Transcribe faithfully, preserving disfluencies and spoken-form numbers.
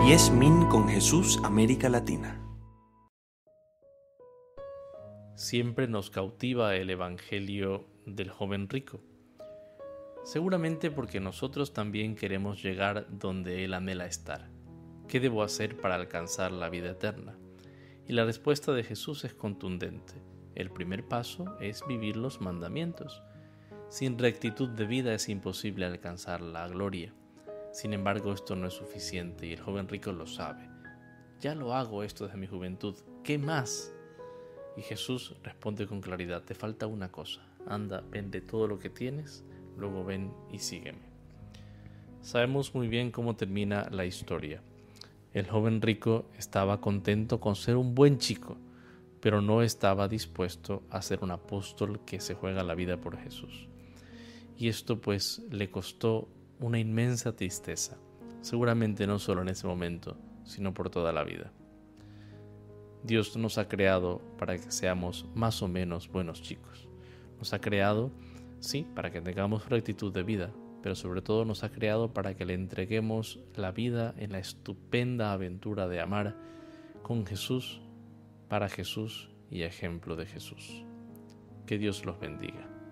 Yes Min con Jesús, América Latina. Siempre nos cautiva el Evangelio del joven rico. Seguramente porque nosotros también queremos llegar donde Él anhela estar. ¿Qué debo hacer para alcanzar la vida eterna? Y la respuesta de Jesús es contundente. El primer paso es vivir los mandamientos. Sin rectitud de vida es imposible alcanzar la gloria. Sin embargo, esto no es suficiente y el joven rico lo sabe. Ya lo hago esto desde mi juventud. ¿Qué más? Y Jesús responde con claridad: te falta una cosa. Anda, vende todo lo que tienes, luego ven y sígueme. Sabemos muy bien cómo termina la historia. El joven rico estaba contento con ser un buen chico, pero no estaba dispuesto a ser un apóstol que se juega la vida por Jesús. Y esto pues le costó una inmensa tristeza, seguramente no solo en ese momento, sino por toda la vida. Dios nos ha creado para que seamos más o menos buenos chicos. Nos ha creado, sí, para que tengamos rectitud de vida, pero sobre todo nos ha creado para que le entreguemos la vida en la estupenda aventura de amar con Jesús, para Jesús y ejemplo de Jesús. Que Dios los bendiga.